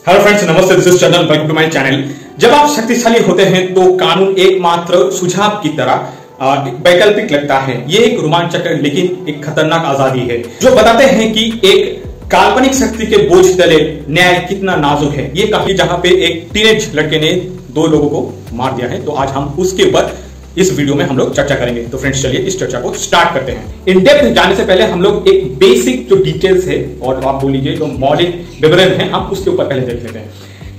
Hello friends, नमस्ते। This is Chandan, welcome to my channel. जब आप शक्तिशाली होते हैं तो कानून एकमात्र सुझाव की तरह वैकल्पिक लगता है। ये एक रोमांचक लेकिन एक खतरनाक आजादी है जो बताते हैं कि एक काल्पनिक शक्ति के बोझ तले न्याय कितना नाजुक है। ये काफी जहां पे एक टीनेज लड़के ने 2 लोगों को मार दिया है, तो आज हम उसके ऊपर इस वीडियो में हम लोग चर्चा करेंगे। तो फ्रेंड्स, चलिए इस चर्चा को स्टार्ट करते हैं। इन डेप्थ जाने से पहले हम लोग एक बेसिक जो डिटेल्स है और आप बोल लीजिए जो मौलिक विवरण है, हम उसके ऊपर पहले देख लेते हैं।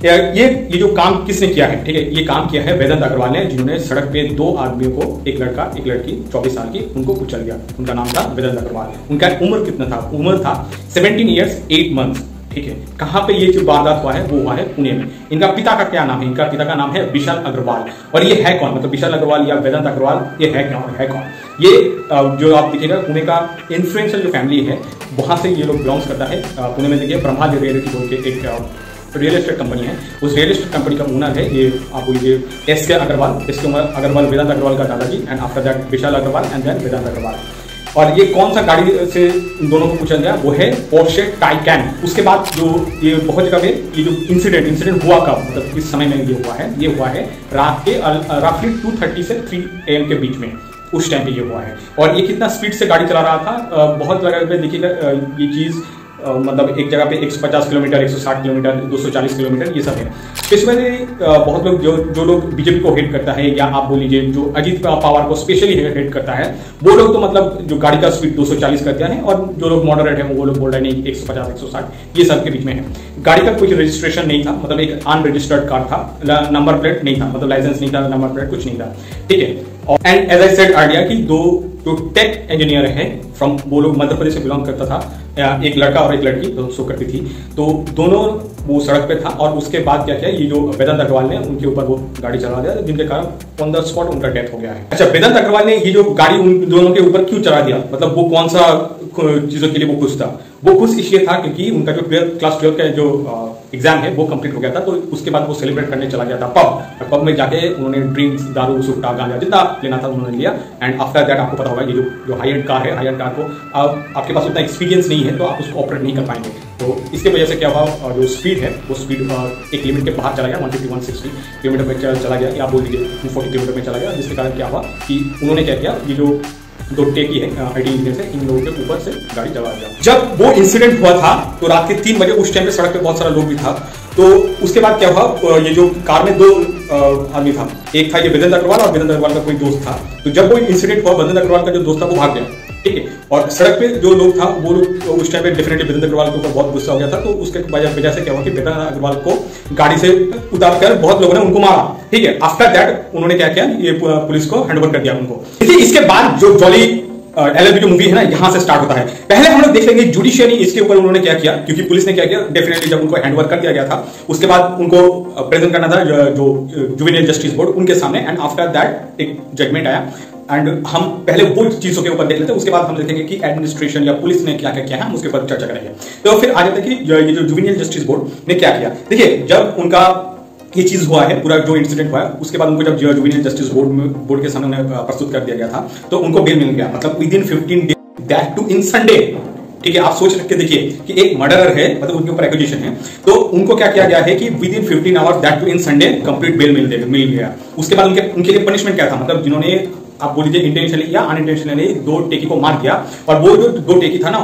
ये जो काम किसने किया है, ठीक है, ये काम किया है वेदांत अग्रवाल ने, जिन्होंने सड़क पे 2 आदमियों को, एक लड़का एक लड़की 24 साल की, उनको कुचल दिया। उनका नाम था वेदांत अग्रवाल। उनका उम्र कितना था? उम्र था 17 ईयर्स 8 मंथ्स। ठीक है, कहां पे ये जो वारदात हुआ है वो हुआ है पुणे में। इनका पिता का क्या नाम है? इनका पिता का नाम है विशाल अग्रवाल। और ये है कौन? मतलब विशाल अग्रवाल या वेदांत अग्रवाल ये है कौन? ये जो आप देखिएगा पुणे का इन्फ्लुएंशियल जो फैमिली है, वहां से ये लोग बिलोंग्स करता है। पुणे में देखिए ब्रह्मा रियलिटी बोल के एक रियल एस्टेट कंपनी है। उस रियल एस्टेट कंपनी का ओनर है ये, आप बोलिए एस.के. अग्रवाल। एस.के. अग्रवाल वेदांत अग्रवाल का दादाजी, and after that Vishal Agarwal and then Vedant Agarwal. और ये कौन सा गाड़ी से इन दोनों को कुचल गया? वो है पोर्शे टाइकैन। उसके बाद जो ये बहुत जगह पे ये जो इंसिडेंट हुआ कब, मतलब इस समय में ये हुआ है रात के रफली 2:30 से 3 AM के बीच में, उस टाइम पे ये हुआ है। और ये कितना स्पीड से गाड़ी चला रहा था? बहुत जगह पे देखिएगा ये चीज मतलब एक जगह पे 150 किलोमीटर, 160 किलोमीटर, 240 किलोमीटर, ये सब है। स्पेशली बहुत लोग जो लोग बीजेपी को हेट करता है, या आप बोल लीजिए जो अजीत पवार को स्पेशली हेट करता है, वो लोग तो मतलब जो गाड़ी का स्पीड 240 कर दिया है। और जो लोग मॉडरेट है वो लोग बोल रहे हैं नहीं 150, 160, ये सब के बीच में है। गाड़ी का कोई रजिस्ट्रेशन नहीं था, मतलब एक अनरजिस्टर्ड कार था, नंबर प्लेट नहीं था, मतलब लाइसेंस नहीं था, नंबर प्लेट कुछ नहीं था। ठीक है, and as I said earlier कि जो टेक इंजीनियर है फ्रॉम, वो लोग मध्य प्रदेश से बिलोंग करता था। एक लड़का और एक लड़की सो करती थी, तो दोनों वो सड़क पे था। और उसके बाद क्या किया, ये जो वेदांत अग्रवाल ने उनके ऊपर वो गाड़ी चला दिया, जिनके कारण ऑन द स्पॉट उनका डेथ हो गया है। अच्छा, वेदांत अग्रवाल ने ये जो गाड़ी उन दोनों के ऊपर क्यों चला दिया, मतलब वो कौन सा चीजों के लिए वो खुश था? वो खुश इसलिए था क्योंकि उनका जो क्लास 12 का जो एग्जाम है वो कंप्लीट हो गया था। तो उसके बाद वो सेलिब्रेट करने चला गया था पब में जाके। उन्होंने ड्रिंक्स, दारू, सुट्टा, गांजा जितना लेना था उन्होंने लिया। एंड आफ्टर दैट आपको पता होगा ये जो हाई एंड कार है, हाई एंड कार को आपके पास उतना एक्सपीरियंस नहीं है तो आप उसको ऑपरेट नहीं कर पाएंगे। तो इसके वजह से क्या हुआ, जो स्पीड है वो स्पीड एक लिमिट के बाहर चला गया, 150-160 किलोमीटर पर चला गया, या बोल दीजिए 240 किलोमीटर में चला गया। जिसके कारण क्या हुआ कि उन्होंने क्या किया, ये जो 2 टेकी है आईडी इंजीनियर से, इन लोगों के ऊपर से गाड़ी चला दिया। जब वो इंसिडेंट हुआ था तो रात के 3 बजे, उस टाइम पे सड़क पे बहुत सारा लोग भी था। तो उसके बाद क्या हुआ, ये जो कार में 2 आदमी था, एक था ये वेदांत अग्रवाल और वेदांत अग्रवाल का कोई दोस्त था। तो जब वो इंसिडेंट हुआ, वेदांत अग्रवाल का जो दोस्त था वो भाग गया। ठीक है, और सड़क पे जो लोग था वो लोग उस टाइम पे डेफिनेटली वेदांत अग्रवाल के ऊपर बहुत गुस्सा हो गया था। तो उसके वजह से क्या हुआ कि वेदांत अग्रवाल को गाड़ी से उतारकर बहुत लोगों ने उनको मारा। ठीक है, आफ्टर दैट उन्होंने क्या किया, ये पुलिस को हैंडओवर कर दिया उनको। इसके बाद जो जॉली LLB जो मूवी है ना, यहां से स्टार्ट होता है। पहले हम लोग देख लेंगे जुडिशियरी इसके ऊपर उन्होंने क्या किया, क्योंकि पुलिस ने क्या किया, डेफिनेटली जब उनको हैंडओवर कर दिया गया था उसके बाद उनको प्रेजेंट करना था जो जुवेनियल जस्टिस बोर्ड, उनके सामने। एंड आफ्टर दैट एक जजमेंट आया। एंड हम पहले वो चीजों के ऊपर देख लेते हैं, उसके बाद हम देखेंगे कि एडमिनिस्ट्रेशन या पुलिस ने क्या क्या किया है, हम उसके ऊपर चर्चा करेंगे। तो फिर आ जाता है कि ये जो जुवेनियल जस्टिस बोर्ड ने क्या किया। देखिए, जब उनका ये चीज हुआ है, पूरा जो इंसिडेंट हुआ है, उसके बाद उनको जब जुवेनियल जस्टिस बोर्ड के सामने उन्हें प्रस्तुत कर दिया गया था, तो उनको बेल मिल गया, मतलब within 15 days, that too in Sunday. ठीक है, आप सोच के देखिए कि एक मर्डरर है, मतलब उनके ऊपर एक्यूजेशन है, तो उनको क्या किया गया है कि within 15 hours, that too in Sunday, complete bail मिल गया। उसके बाद उनके लिए पनिशमेंट क्या था, मतलब जिन्होंने आप बोल लीजिए इंटेंशनली या अनइंटेंशनली 2 टेकी को मार दिया। और वो जो 2 टेकी था ना,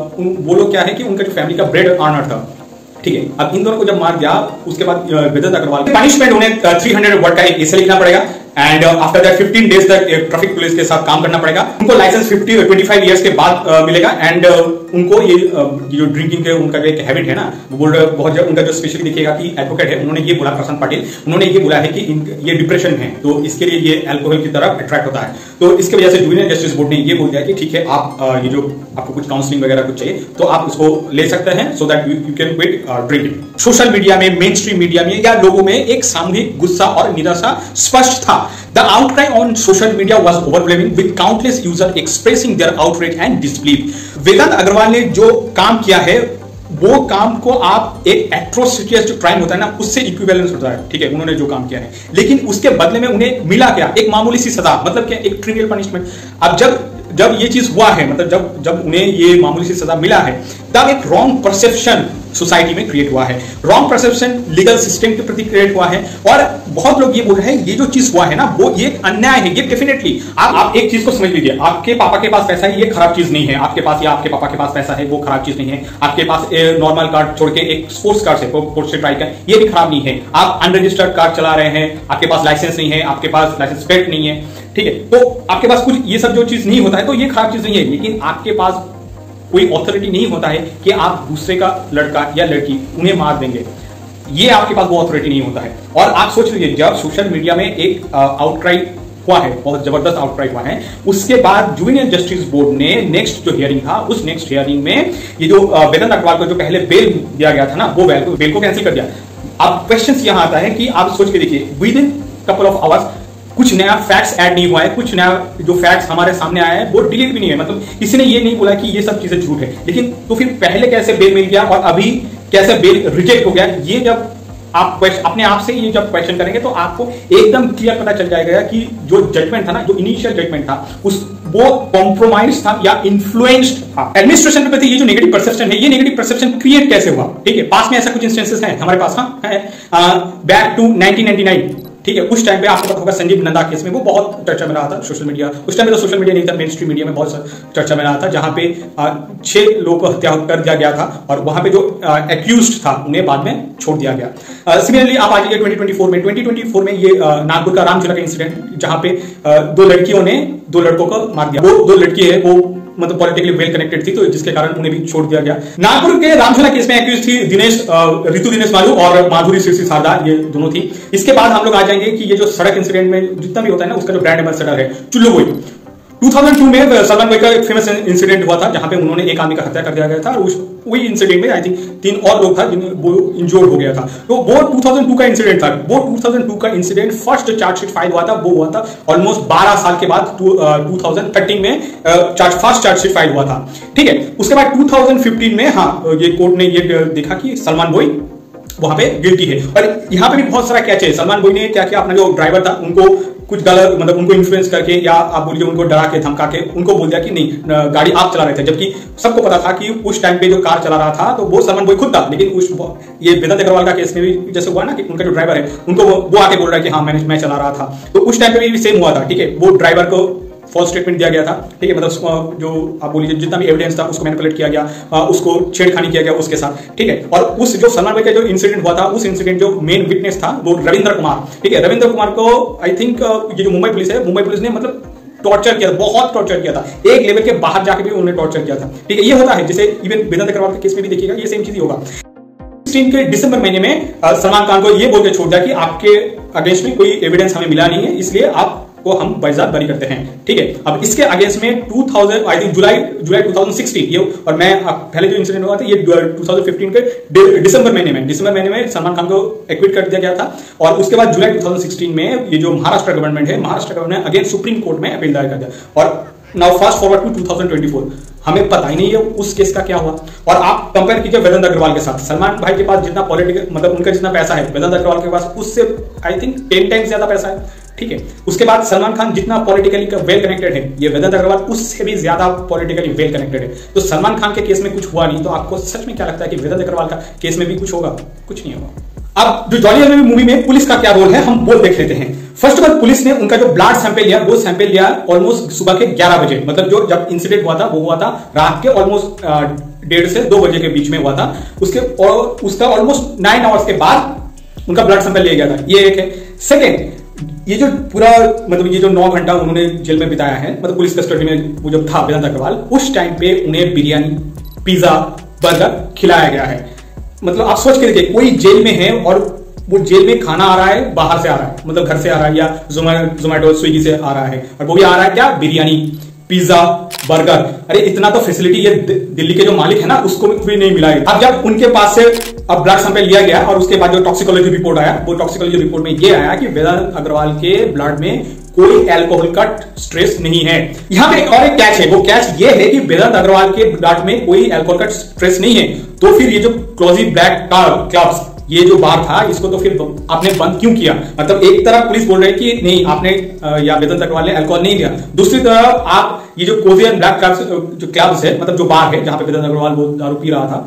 वो लोग क्या है कि उनका जो फैमिली का ब्रेड अर्नर था। ठीक है, अब इन दोनों को जब मार दिया, उसके बाद वेदांत अग्रवाल पनिशमेंट उन्हें 300 वर्ड का एक एसे लिखना पड़ेगा। एंड आफ्टर दैट 15 डेज तक ट्रैफिक पुलिस के साथ काम करना पड़ेगा। उनको लाइसेंस 25 ईयर्स के बाद मिलेगा। एंड उनको ये जो ड्रिंकिंग के उनका जो एक हैबिट है ना, वो बोल रहे बहुत उनका जो स्पेशली देखिएगा कि एडवोकेट है, उन्होंने ये बोला, प्रशांत पाटिल, उन्होंने ये बोला है कि ये डिप्रेशन है, तो इसके लिए ये अल्कोहल की तरफ अट्रैक्ट होता है। तो इसके वजह से जुवेनियल जस्टिस बोर्ड ने ये बोल दिया कि ठीक है, आप ये जो आपको कुछ काउंसलिंग वगैरह कुछ चाहिए तो आप उसको ले सकते हैं, so that you can quit drinking. Social media में, मेन स्ट्रीम मीडिया में या लोगों में एक सामूहिक गुस्सा और निराशा स्पष्ट था। The outcry on social media was overwhelming, with countless users expressing their outrage and disbelief. वेदांत अग्रवाल ने जो काम किया है, वो काम को आप एक एट्रोसिटियस जो क्राइम होता है ना, उससे इक्विवेलेंस होता है। ठीक है, उन्होंने जो काम किया है, लेकिन उसके बदले में उन्हें मिला क्या, एक मामूली सी सजा, मतलब क्या, एक ट्रिवियल पनिशमेंट। अब जब ये चीज हुआ है, मतलब जब उन्हें ये मामूली सी सजा मिला है, तब एक रॉन्ग परसेप्शन सोसाइटी में क्रिएट हुआ है, रॉन्ग परसेप्शन लीगल सिस्टम के प्रति क्रिएट हुआ है। और बहुत लोग ये बोल रहे हैं ये जो चीज हुआ है ना वो ये अन्याय है। ये डेफिनेटली आप एक चीज को समझ लीजिए, आपके पापा के पास पैसा है ये खराब चीज नहीं है, आपके पास या आपके पापा के पास पैसा है वो खराब चीज नहीं है, आपके पास नॉर्मल कार्ड छोड़ के एक स्पोर्ट्स कार्ड से ट्राई कर ये भी खराब नहीं है, आप अनरजिस्टर्ड कार चला रहे हैं, आपके पास लाइसेंस नहीं है, आपके पास लाइसेंस प्लेट नहीं है, ठीक है, तो आपके पास कुछ ये सब जो चीज नहीं होता है तो ये खराब चीज नहीं है। लेकिन आपके पास कोई ऑथोरिटी नहीं होता है कि आप दूसरे का लड़का या लड़की उन्हें मार देंगे, ये आपके पास वो ऑथोरिटी नहीं होता है। और आप सोच लीजिए जब सोशल मीडिया में एक आउटक्राई हुआ है, बहुत जबरदस्त आउटक्राई हुआ है, उसके बाद जुवेनाइल जस्टिस बोर्ड ने नेक्स्ट जो हियरिंग था उस नेक्स्ट हियरिंग में ये जो वेदांत अग्रवाल को जो पहले बेल दिया गया था ना वो बेल को कैंसिल कर दिया। अब क्वेश्चन यहां आता है कि आप सोच के देखिए within couple of hours कुछ नया फैक्ट्स ऐड नहीं हुआ है, कुछ नया जो फैक्ट्स हमारे सामने आया है वो डिलीट भी नहीं है, मतलब किसी ने ये नहीं बोला कि ये सब चीजें झूठ है। लेकिन तो फिर पहले कैसे बेल मिल गया और अभी कैसे बेल रिजेक्ट हो गया, ये जब आप अपने आप से ये जब क्वेश्चन करेंगे तो आपको एकदम क्लियर पता चल जाएगा कि जो जजमेंट था ना, जो इनिशियल जजमेंट था वो कॉम्प्रोमाइज था या इन्फ्लुएंस्ड था। एडमिनिस्ट्रेशन के प्रति ये जो नेगेटिव परसेप्शन है, ये नेगेटिव परसेप्शन क्रिएट कैसे हुआ, ठीक है, पास में ऐसा कुछ इंस्टेंसेस हैं हमारे पास, हाँ है, बैक टू 1999, ठीक है, उस टाइम पे आपको पता होगा संजीव नंदा केस में वो बहुत चर्चा में रहा था सोशल मीडिया, उस टाइम पे तो सोशल मीडिया नहीं था, मेन स्ट्रीम मीडिया में बहुत चर्चा में रहा था, जहां पे 6 लोगों को हत्या कर दिया गया था और वहां पे जो एक्यूज्ड था उन्हें बाद में छोड़ दिया गया। सिमिलरली आप आ जाइए 2024 में ये नागपुर का रामझूला का इंसिडेंट जहां पे 2 लड़कियों ने 2 लड़कों को मार दिया। वो 2 लड़की है वो मतलब पॉलिटिकली वेल कनेक्टेड थी तो जिसके कारण उन्हें भी छोड़ दिया गया। नागपुर के रामझूला केस में एक्यूज थी ऋतु दिनेश मालू और माधुरी शीर्षी शारदा, ये दोनों थी। इसके बाद हम लोग आ जाएंगे कि ये जो सड़क इंसिडेंट में जितना भी होता है ना उसका जो ब्रांड एम्बेसडर है चुल्लू बोई, 2002 में सलमान भाई का एक फेमस इंसिडेंट हुआ था जहां पे उन्होंने एक आदमी का हत्या कर दिया गया था और वही इंसिडेंट में आई थिंक 3 और लोग था जिन्हें वो इंजोर्ड हो गया था। तो वो 2002 का इंसिडेंट था। वो 2002 का इंसिडेंट फर्स्ट चार्जशीट फाइल हुआ था, वो हुआ था ऑलमोस्ट 12 साल के बाद 2013 में फर्स्ट चार्जशीट फाइल हुआ था, ठीक है। उसके बाद 2015 में हाँ ये कोर्ट ने ये देखा कि सलमान भाई वहां पे गिल्टी है। और यहाँ पे भी बहुत सारा कैच है। सलमान भाई ने क्या किया, अपना जो ड्राइवर था उनको कुछ गलत मतलब उनको इन्फ्लुएंस करके या आप बोलिए उनको डरा के धमका के उनको बोल दिया कि नहीं गाड़ी आप चला रहे थे, जबकि सबको पता था कि उस टाइम पे जो कार चला रहा था तो वो सलमान भाई खुद था। लेकिन उस ये वेदांत अग्रवाल का केस में भी जैसे हुआ ना कि उनका जो ड्राइवर है उनको वो आके बोल रहा है कि हाँ मैं चला रहा था, तो उस टाइम पे भी सेम हुआ था, ठीक है। वो ड्राइवर को फॉल्स स्टेटमेंट दिया गया था, ठीक है, मतलब जो आप बोलिए जितना भी एविडेंस था उसको मैनिपुलेट किया गया, उसको छेड़खानी किया गया उसके साथ, ठीक है। और उस जो सलमान भाई का जो इंसिडेंट हुआ था उस इंसिडेंट जो मेन विटनेस था वो रविंद्र कुमार, ठीक है। रविंद्र कुमार को आई थिंक ये जो मुंबई पुलिस है, मुंबई पुलिस ने मतलब टॉर्चर किया था, बहुत टॉर्चर किया था, एक लेवल के बाहर जाके भी उन्होंने टॉर्चर किया था, ठीक है। ये होता है जैसे इवन वेदांत अग्रवाल के केस में भी देखिएगा ये सेम चीज ही होगा। के दिसंबर महीने में सलमान खान को ये बोल के छोड़ दिया कि आपके अगेंस्ट में कोई एविडेंस हमें मिला नहीं है, इसलिए आपको हम बाइज्जत बरी करते हैं, ठीक है। अब इसके अगेंस्ट में 2000 आई थिंक जुलाई 2016 ये, और मैं पहले जो इंसिडेंट हुआ था ये 2015 के दिसंबर महीने में सलमान खान को एक्विट कर दिया गया था। और उसके बाद जुलाई 2016 में ये जो महाराष्ट्र गवर्नमेंट है, Maharashtra government again supreme court में अपील दायर कर दिया। और नाउ फास्ट फॉरवर्ड टू 2024, हमें पता ही नहीं है उस केस का क्या हुआ। और आप कंपेयर कीजिए वेदांत अग्रवाल के साथ, सलमान भाई के पास जितना पॉलिटिकल मतलब उनका जितना पैसा है वेदांत अग्रवाल के पास उससे आई थिंक 10 टाइम्स ज्यादा पैसा है, ठीक है। उसके बाद सलमान खान जितना पॉलिटिकली वेल कनेक्टेड है, ये वेदांत अग्रवाल उससे भी ज्यादा पॉलिटिकली वेल कनेक्टेड है। तो सलमान खान के केस में कुछ हुआ नहीं, तो आपको सच में क्या लगता है कि वेदांत अग्रवाल का केस में भी कुछ होगा? कुछ नहीं होगा। अब जो जॉली एलएलबी मूवी में पुलिस का क्या रोल है हम वो देख लेते हैं। फर्स्ट ऑफ ऑल पुलिस ने उनका जो ब्लड सैंपल लिया वो सैंपल लिया ऑलमोस्ट सुबह के 11 बजे, मतलब जो जब इंसिडेंट हुआ था वो हुआ था रात के ऑलमोस्ट 1:30 से 2 बजे के बीच में हुआ था। उसका ऑलमोस्ट 9 आवर्स के बाद उनका ब्लड सैंपल लिया गया था, ये एक है। सेकेंड, ये जो पूरा मतलब ये जो 9 घंटा उन्होंने जेल में बिताया है, मतलब पुलिस कस्टडी में वो जब था वेदांत अग्रवाल, उस टाइम पे उन्हें बिरयानी, पिज्जा, बर्गर खिलाया गया है। मतलब आप सोच के देखिए, कोई जेल में है और वो जेल में खाना आ रहा है बाहर से आ रहा है, मतलब घर से आ रहा है या जोमेटो स्विगी से आ रहा है, और वो भी आ रहा है क्या, बिरयानी, पिज्जा, बर्गर। अरे इतना तो फैसिलिटी ये दिल्ली के जो मालिक है ना उसको भी नहीं मिला है। अब जब उनके पास से अब ब्लड सैंपल लिया गया और उसके बाद जो टॉक्सिकोलॉजी रिपोर्ट आया, वो टॉक्सिकोलॉजी रिपोर्ट में ये आया कि वेदांत अग्रवाल के ब्लड में कोई अल्कोहल का स्ट्रेस नहीं है। यहां पे एक और एक कैच है, वो कैच ये है कि वेदांत अग्रवाल के ब्लड में कोई अल्कोहल का स्ट्रेस नहीं है, तो फिर ये जो क्लोजी ब्लैक क्लब्स ये जो बार था इसको तो फिर आपने बंद क्यों किया? मतलब एक तरफ पुलिस बोल रही है कि नहीं आपने या वेदांत अग्रवाल ने अल्कोहल नहीं लिया, दूसरी तरफ आप ये जो कोजी एंड ब्लैक क्लब्स जो क्लब्स है, मतलब जो बार है जहां पे वेदांत अग्रवाल वो दारू पी रहा था,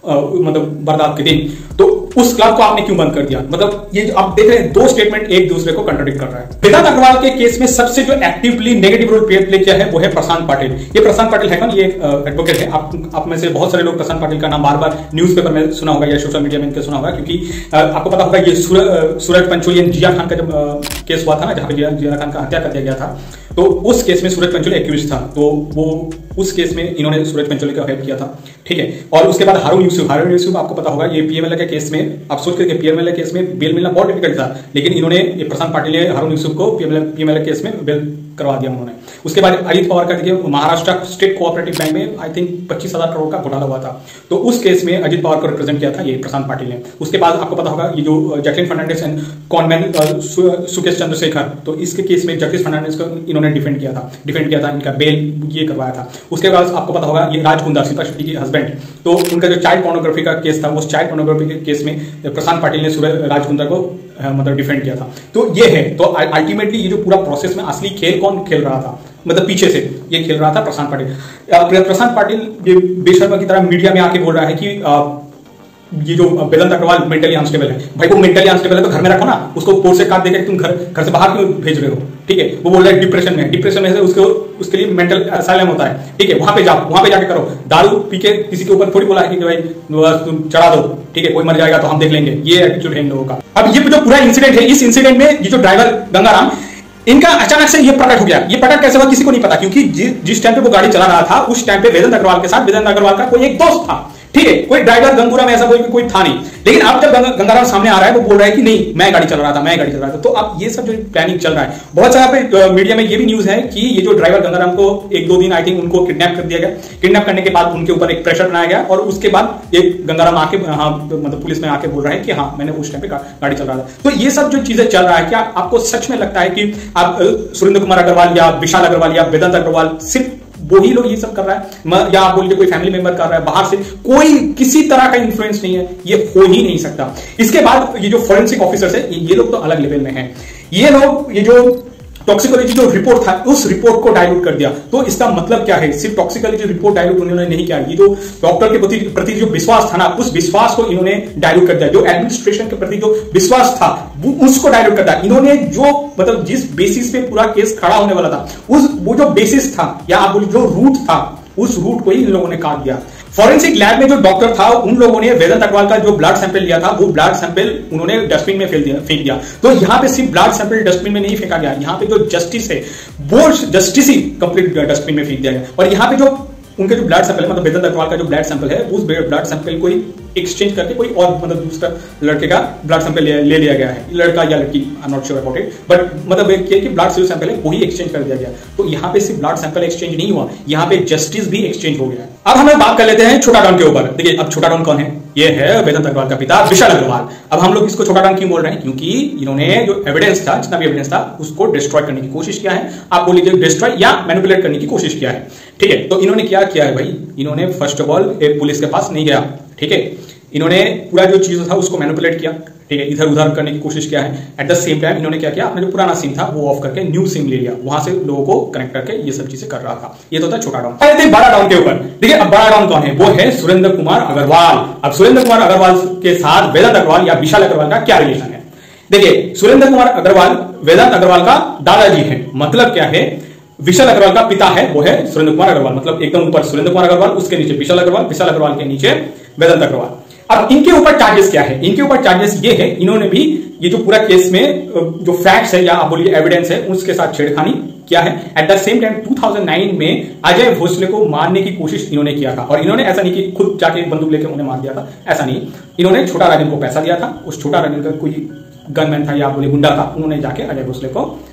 मतलब बर्दात के दिन, तो उस क्लब को आपने क्यों बंद कर दिया? मतलब ये आप देख रहे हैं दो स्टेटमेंट एक दूसरे को कंट्राडिक्ट कर रहा है। वेदांत अग्रवाल के केस में सबसे जो एक्टिवली नेगेटिव रोल प्ले किया है वो है प्रशांत पाटिल। ये प्रशांत पाटिल है कौन? ये एडवोकेट है। आप में से बहुत सारे लोग प्रशांत पाटिल का नाम बार बार न्यूज़पेपर में सुना होगा या सोशल मीडिया में इनके सुना होगा, क्योंकि आपको पता होगा ये सूरज पंचोली जिया खान का जब केस हुआ था ना, जहां पे जिया खान का हत्या कर दिया गया था, तो उस केस में सूरज पंचोली एक्यूज था। तो वो उस केस में इन्होंने सूरज पंचोली का हेल्प किया था, ठीक है। और उसके बाद हारून यूसुफ आपको पता होगा, ये पीएमएलए के केस में आप सोच के पीएमएलए केस में बेल मिलना बहुत डिफिकल्ट था, लेकिन इन्होंने प्रशांत पाटिल ने हारून यूसुफ को पीएमएलए केस में बेल करवा दिया उन्होंने। उसके बाद अजीत पवार का देखिए महाराष्ट्र स्टेट कोऑपरेटिव बैंक में आई थिंक 25,000 करोड़ का घोटाला हुआ था, तो उस केस में अजीत पवार को रिप्रेजेंट किया था ये प्रशांत पाटिल ने। उसके बाद आपको पता होगा ये जो जैकलिन फर्नांडिस एंड कॉनमैन सुकेश चंद्रशेखर, तो इसके केस में जगदीश फर्नांडिस को इन्होंने डिफेंड किया था, इनका बेल ये करवाया था। उसके बाद आपको पता होगा ये राज कुंद्रा, शिल्पा शेट्टी के हस्बैंड, तो उनका जो चाइल्ड पोर्नोग्राफी का केस था, उस चाइल्ड पोर्नोग्राफी के केस में प्रशांत पाटिल ने राज कुंद्रा को मतलब डिफेंड किया था। तो ये है, तो अल्टीमेटली ये जो पूरा प्रोसेस में असली खेल कौन खेल रहा था, मतलब पीछे से ये खेल रहा था प्रशांत पाटिल। प्रशांत पाटिल ये बेशर्मा की तरह मीडिया में आके बोल रहा है कि ये जो वेदांत अग्रवाल मेंटली अनस्टेबल है। भाई वो मेंटली अनस्टेबल है तो घर में रखो ना, उसको कोर्ट से काट देकर तुम घर से बाहर क्यों भेज रहे हो, ठीक है। वो बोल रहा है डिप्रेशन में है, उसके लिए मेंटल असाइलम होता है, ठीक है, वहां पे जाके करो। दारू पी के किसी के ऊपर थोड़ी बोला है कि भाई तुम चढ़ा दो, ठीक है, कोई मर जाएगा तो हम देख लेंगे, ये एटीट्यूड है इन लोगों का। अब ये जो पूरा इंसिडेंट है, इस इंसिडेंट में ये जो ड्राइवर गंगाराम, इनका अचानक से ये प्रकट हो गया। ये प्रकट कैसे हुआ किसी को नहीं पता, क्योंकि जिस टाइम पे वो गाड़ी चला रहा था उस टाइम पे वेदांत अग्रवाल के साथ वेदांत अग्रवाल का कोई एक दोस्त था, ठीक है, कोई ड्राइवर गंगूरा में ऐसा कोई था नहीं। लेकिन अब जब गंगाराम सामने आ रहा है वो बोल रहा है कि नहीं मैं गाड़ी चला रहा था। तो अब ये सब जो प्लानिंग चल रहा है, बहुत सारा मीडिया में ये भी न्यूज है कि ये जो ड्राइवर गंगाराम को 1-2 दिन आई थिंक उनको किडनैप कर दिया गया। किडनैप करने के बाद उनके ऊपर एक प्रेशर बनाया गया और उसके बाद एक गंगाराम आके मतलब पुलिस में आके बोल रहा है कि हाँ मैंने उस टाइम पे गाड़ी चला रहा था। तो ये सब जो चीजें चल रहा है, क्या आपको सच में लगता है कि आप सुरेंद्र कुमार अग्रवाल या विशाल अग्रवाल या वेदांत अग्रवाल सिर्फ वही लोग ये सब कर रहा है, या आप बोलिए कोई फैमिली मेंबर कर रहा है, बाहर से कोई किसी तरह का इन्फ्लुएंस नहीं है, ये हो ही नहीं सकता। इसके बाद ये जो फोरेंसिक ऑफिसर्स है ये लोग तो अलग लेवल में हैं। ये लोग ये जो टॉक्सिकोलॉजी जो रिपोर्ट था उस रिपोर्ट को डाइल्यूट कर दिया। तो इसका मतलब क्या है, सिर्फ टॉक्सिकोलॉजी रिपोर्ट डाइल्यूट उन्होंने नहीं किया, ये जो डॉक्टर के प्रति जो विश्वास था ना उस विश्वास को इन्होंने डाइल्यूट कर दिया। जो एडमिनिस्ट्रेशन के प्रति जो विश्वास था उसको डाइल्यूट कर दिया इन्होंने। जो मतलब जिस बेसिस पे पूरा केस खड़ा होने वाला था वो जो बेसिस था या आप बोलिए जो रूट था उस रूट को ही इन लोगों ने काट दिया। फॉरेंसिक लैब में जो डॉक्टर था उन लोगों ने वेदांत अग्रवाल का जो ब्लड सैंपल लिया था वो ब्लड सैंपल उन्होंने डस्टबिन में फेंक दिया। तो यहां पे सिर्फ ब्लड सैंपल डस्टबिन में नहीं फेंका गया, यहां पे जो जस्टिस है वो जस्टिस ही कंप्लीट डस्टबिन में फेंक दिया गया। और यहां पे जो उनके जो ब्लड सैंपल है मतलब वेदांत अग्रवाल का जो ब्लड सैंपल है उस ब्लड सैंपल को ही एक्सचेंज करके कोई और मतलब दूसरा लड़के का ब्लड सैंपल ले लिया गया है, लड़का या लड़की, I am not sure about it, but मतलब ये कि ब्लड सैंपल है वही एक्सचेंज कर दिया गया। तो यहाँ पे सिर्फ ब्लड सैंपल एक्सचेंज नहीं हुआ, यहाँ पे जस्टिस भी एक्सचेंज हो गया। अब हम बात कर लेते हैं छोटा डॉन के ऊपर। देखिए अब छोटा डॉन कौन है, ये है वेदांत अग्रवाल का पिता विशाल अग्रवाल। अब हम लोग इसको छोटा डॉन क्यों बोल रहे हैं, क्योंकि इन्होंने जो एविडेंस था, जितना भी एविडेंस था उसको डिस्ट्रॉय करने की कोशिश किया है। आप बोल लीजिए डिस्ट्रॉय या मैनिपुलेट करने की कोशिश किया है, ठीक है। तो इन्होंने क्या किया है भाई, इन्होंने फर्स्ट ऑफ ऑल पुलिस के पास नहीं गया, ठीक है, इन्होंने पूरा जो चीज था उसको मैनिपुलेट किया, ठीक है, इधर उधर करने की कोशिश किया है। एट द सेम टाइम इन्होंने क्या किया, अपना जो पुराना सिम था वो ऑफ करके न्यू सिम ले लिया, वहां से लोगों को कनेक्ट करके ये सब चीजें कर रहा था। ये तो था छोटा डॉन। बड़ा डॉन के ऊपर देखिए, अब बड़ा डॉन कौन है, वो है सुरेंद्र कुमार अग्रवाल। अब सुरेंद्र कुमार अग्रवाल के साथ वेदांत अग्रवाल या विशाल अग्रवाल का क्या रिलेशन है। देखिए सुरेंद्र कुमार अग्रवाल वेदांत अग्रवाल का दादाजी है, मतलब क्या है, विशाल अग्रवाल का पिता है वो है सुरेंद्र कुमार अग्रवाल, मतलब एकदम ऊपर सुरेंद्र कुमार अग्रवाल, उसके नीचे विशाल अग्रवाल, विशाल अग्रवाल के नीचे वेदांत अग्रवाल। अब इनके ऊपर चार्जेस क्या है, इनके ऊपर चार्जेस ये है, इन्होंने भी ये जो पूरा केस में जो फैक्ट्स है या आप बोलिए एविडेंस है उसके साथ छेड़खानी किया है। एट द सेम टाइम 2009 में अजय भोसले को मारने की कोशिश इन्होंने किया था, और इन्होंने ऐसा नहीं कि खुद जाके बंदूक लेकर उन्हें मार दिया था, ऐसा नहीं, इन्होंने छोटा राजन को पैसा दिया था, उस छोटा राजन का कोई गनमैन था या बोले गुंडा था, उन्होंने जाके अजय भोसले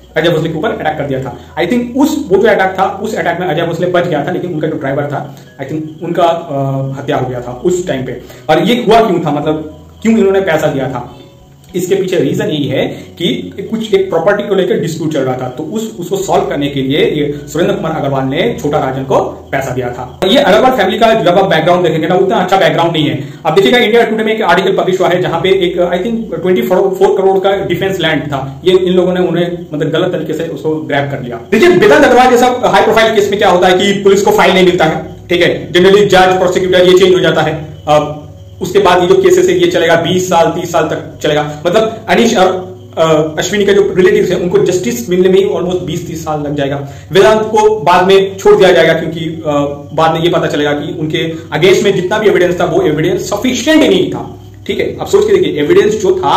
के ऊपर अटैक कर दिया था। आई थिंक वो जो अटैक था उस अटैक में अजय भोसले बच गया था, लेकिन उनका जो ड्राइवर था आई थिंक उनका हत्या हो गया था उस टाइम पे। और ये हुआ क्यों था, मतलब क्यों इन्होंने पैसा दिया था, इसके पीछे रीजन यही है कि कुछ एक प्रॉपर्टी को लेकर डिस्प्यूट चल रहा था, तो उसको सॉल्व करने के लिए ये सुरेंद्र कुमार अग्रवाल ने छोटा राजन को पैसा दिया था। ये अग्रवाल फैमिली का जब आप बैकग्राउंड देखेंगे ना उतना अच्छा बैकग्राउंड नहीं है। अब देखिएगा इंडिया टुडे में एक आर्टिकल पब्लिश हुआ है जहां पे एक आई थिंक 24 करोड़ का डिफेंस लैंड था, ये इन लोगों ने उन्हें मतलब गलत तरीके से उसको ग्रैब कर लिया। देखिए वेदांत अग्रवाल जैसा हाई प्रोफाइल केस में क्या होता है कि पुलिस को फाइल नहीं मिलता है, ठीक है, जनरली जज प्रोसिक्यूटर ये चेंज हो जाता है, उसके बाद ये जो केसेस है ये चलेगा 20 साल 30 साल तक चलेगा। मतलब अनीश और अश्विनी का जो रिलेटिव्स है उनको जस्टिस मिलने में ही ऑलमोस्ट 20-30 साल लग जाएगा। वेदांत को बाद में छोड़ दिया जाएगा क्योंकि बाद में ये पता चलेगा कि उनके अगेंस्ट में जितना भी एविडेंस था वो एविडेंस सफिशिएंट नहीं था। ठीक है, आप सोच के देखिए, एविडेंस जो था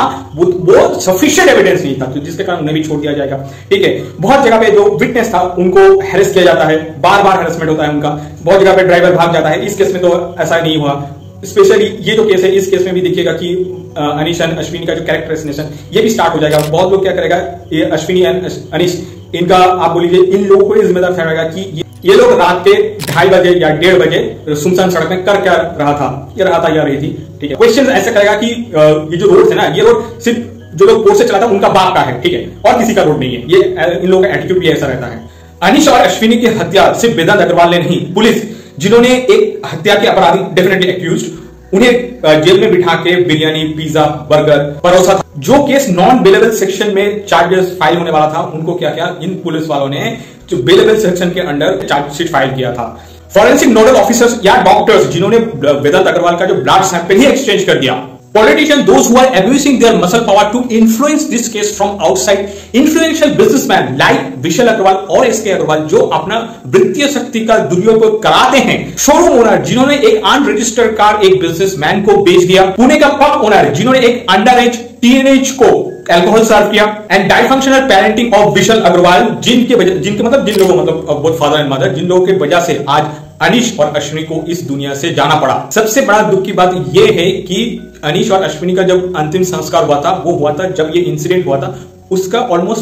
वो सफिशिएंट एविडेंस नहीं था, तो जिसके कारण उन्हें भी छोड़ दिया जाएगा। ठीक है, बहुत जगह पे जो विटनेस था उनको हैरेस किया जाता है, बार बार हैरेसमेंट होता है उनका। बहुत जगह पे ड्राइवर भाग जाता है। इस केस में तो ऐसा नहीं हुआ। स्पेशली ये जो केस है, इस केस में भी देखिएगा कि अनीश एंड अश्विनी का जो कैरेक्टर एसिनेशन ये भी स्टार्ट हो जाएगा। बहुत लोग क्या करेगा, ये अश्विनी एंड अनीश, इनका आप बोलिए इन लोगों को जिम्मेदार ठहराएगा कि ये लोग रात के 2:30 बजे या 1:30 बजे सुनसान सड़क में कर क्या रहा था, ये रहा था या रही थी। ठीक है, क्वेश्चन ऐसा करेगा कि ये जो रोड है ना, ये रोड सिर्फ जो लोग कोर्ट से चलाता है उनका बाप का है, ठीक है, और किसी का रोड नहीं है। ये इन लोगों का एटीट्यूड भी ऐसा रहता है। अनीश और अश्विनी की हत्या सिर्फ वेदांत अग्रवाल ने नहीं, पुलिस जिन्होंने एक हत्या के अपराधी डेफिनेटली एक्यूज्ड, उन्हें जेल में बिठा के बिरयानी, पिज्जा, बर्गर परोसा था। जो केस नॉन बेलेबल सेक्शन में चार्जेस फाइल होने वाला था, उनको क्या किया इन पुलिस वालों ने, जो बेलेबल सेक्शन के अंडर चार्जशीट फाइल किया था। फॉरेंसिक नोडल ऑफिसर्स या डॉक्टर्स जिन्होंने वेदांत अग्रवाल का जो ब्लड सैंपल ही एक्सचेंज कर दिया। Politicians, those who are abusing their muscle power to influence this case from outside, influential businessmen like विशाल अग्रवाल और एसके अग्रवाल जो अपना वित्तीय शक्ति का दुरुपयोग कराते हैं। शोरूम ओनर जिन्होंने एक अनरजिस्टर्ड कार एक बिजनेसमैन को बेच दिया। पुणे का पब ओनर जिन्होंने एक अंडर एज टीनेज को अल्कोहल सर्व किया। And dysfunctional parenting of Vishal Agarwal, जिनके मतलब जिन लोगों मतलब बोथ फादर एंड मदर, जिन लोगों की वजह से आज अनीश और अश्विनी को इस दुनिया से जाना पड़ा। सबसे बड़ा दुख की बात यह है कि अनीश और अश्विनी का जब अंतिम संस्कार हुआ था वो हुआ था जब ये इंसिडेंट हुआ था, उसका ऑलमोस्ट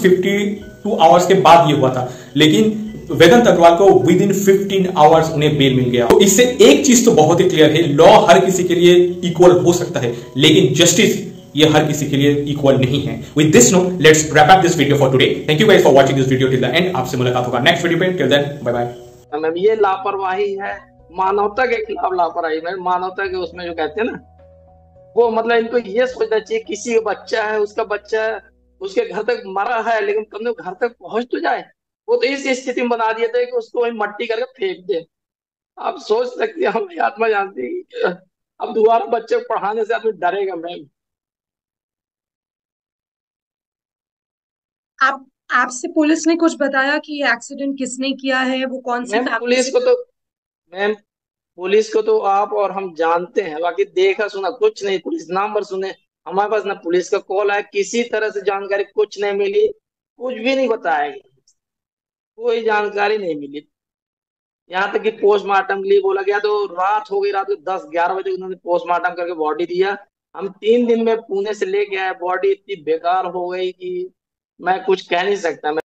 52 आवर्स के बाद ये हुआ था। लेकिन वेदांत अग्रवाल को विद इन 15 आवर्स उन्हें बेल मिल गया। तो इससे एक चीज तो बहुत ही क्लियर है, लॉ हर किसी के लिए इक्वल हो सकता है, लेकिन जस्टिस ये हर किसी के लिए इक्वल नहीं है। With this note let's wrap up this video for today. Thank you guys for watching this video till the end. आपसे मुलाकात होगा नेक्स्ट वीडियो पे। Till then bye bye. Ma'am ये लापरवाही है, मानवता के खिलाफ लापरवाही। मैम मानवता के उसमें जो कहते हैं ना, वो मतलब इनको ये सोचना चाहिए किसी का बच्चा है, उसका बच्चा है, उसके घर तक मरा है, लेकिन कम से कम घर तक पहुंच तो जाए। वो तो इस स्थिति में बना दिया था कि उसको वही मट्टी करके फेंक दे। आप सोच सकते हैं, हमारी आत्मा जानती है कि अब दोबारा बच्चे को पढ़ाने से आदमी डरेगा। मैम आप आपसे पुलिस ने कुछ बताया कि ये एक्सीडेंट किसने किया है, वो कौन सी फैमिली से? मैम पुलिस को तो आप और हम जानते हैं, बाकी देखा सुना कुछ नहीं। पुलिस नाम पर सुने, हमारे पास ना पुलिस का कॉल आया, किसी तरह से जानकारी कुछ नहीं मिली, कुछ भी नहीं बताया गया, कोई जानकारी नहीं मिली। यहाँ तक कि पोस्टमार्टम के लिए बोला गया तो रात हो गई, रात को 10-11 बजे उन्होंने पोस्टमार्टम करके बॉडी दिया। हम 3 दिन में पुणे से लेके आए, बॉडी इतनी बेकार हो गई कि मैं कुछ कह नहीं सकता।